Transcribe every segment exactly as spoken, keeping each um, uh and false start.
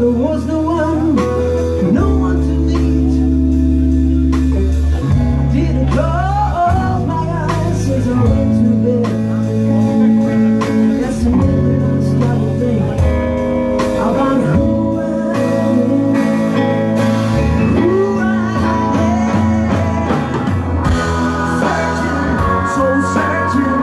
was no one, no one to meet. I didn't close my eyes as I went to bed. That's another unstable thing about who I am, who I am. Searching, so searching.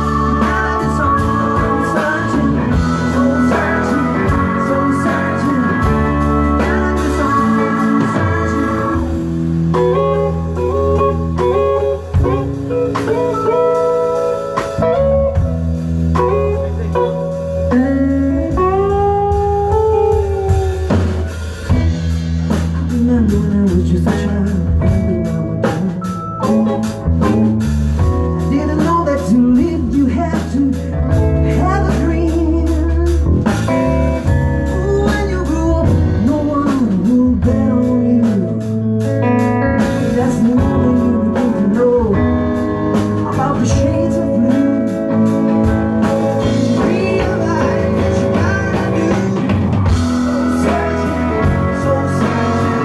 Remember when I was just a child, every now and then. I didn't know that to live you had to have a dream. When you grew up, no one will bet on you. That's the only you begin to know about the shades of blue. Realize that you gotta do. Searching, so searching.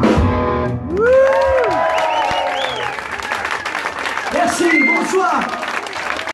Merci, bonsoir.